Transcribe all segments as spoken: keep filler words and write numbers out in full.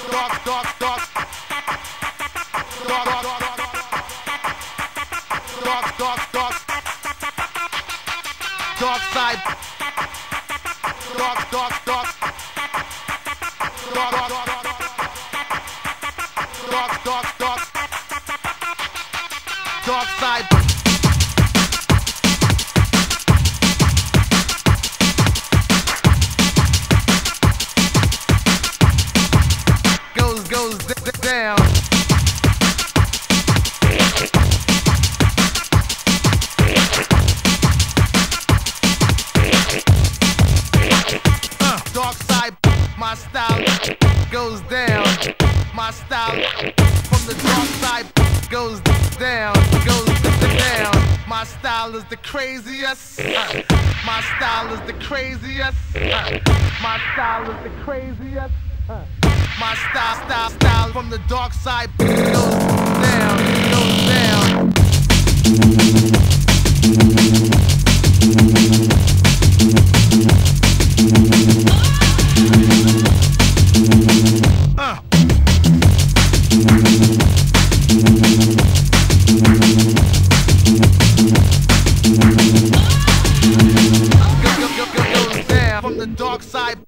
Dark, dark, dark. Dark, dark, dark, dark, dark. Dark side. Dark, dark, dark. Dark, dark, dark, dark, dark. Dark side. Goes, goes down. Uh, dark side, my style goes down. My style from the dark side goes down, goes down. My style is the craziest. Uh, my style is the craziest. Uh, my style is the craziest. Uh, my style, style, style from the dark side goes down, goes down. Uh. Go, go, go, go, goes down from the dark side.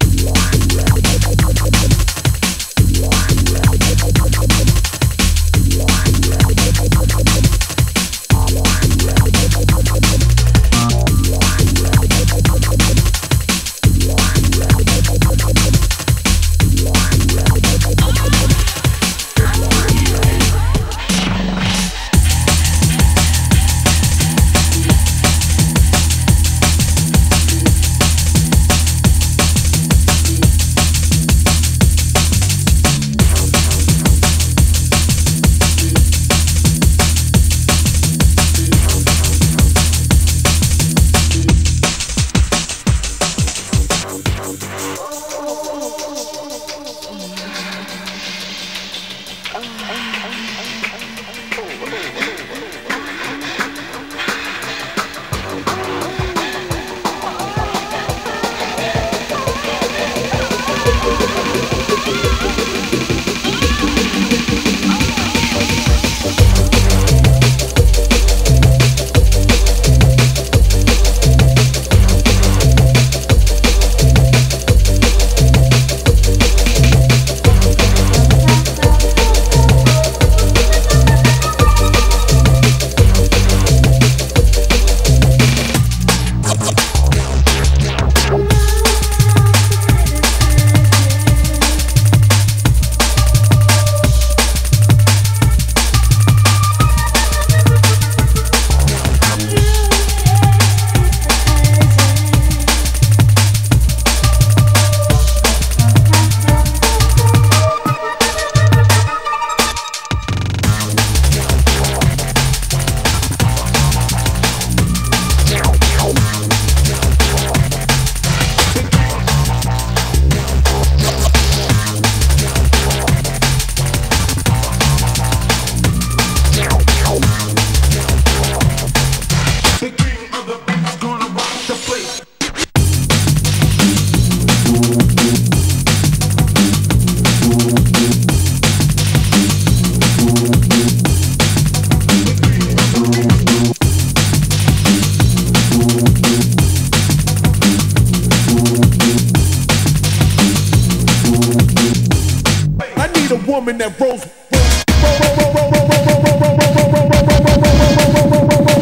Woman that rolls.